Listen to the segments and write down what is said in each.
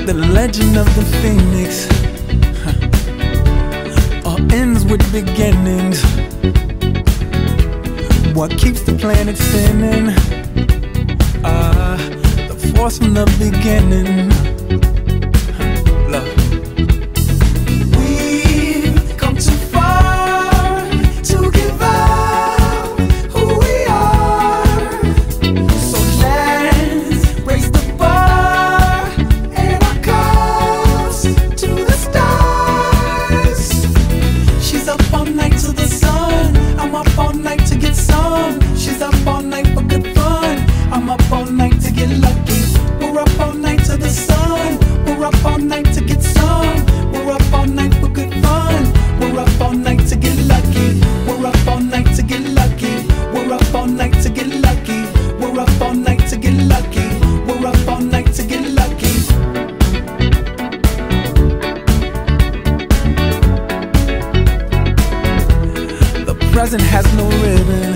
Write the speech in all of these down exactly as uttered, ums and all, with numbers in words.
The legend of the phoenix, huh, all ends with beginnings. What keeps the planet spinning? Ah, uh, the force from the beginning. Huh, love. We've come too far to give up who we are. So let's raise the bar and our cups to the stars. She's up all night to the sun. I'm up all night to get some. She's up all night for good fun. I'm up all night to get lucky. We're up all night to the sun. We're up all night to get some. We're up all night for good fun. We're up all night to get lucky. We're up all night to get lucky. We're up all night to get lucky. We're up all night to get lucky. We're up all night to get lucky. The present has no ribbon.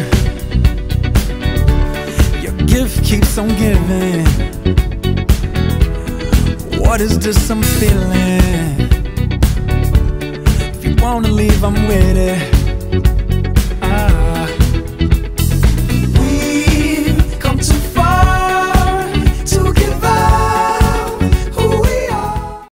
Your gift keeps on giving. What is this I'm feeling? If you wanna leave, I'm with it.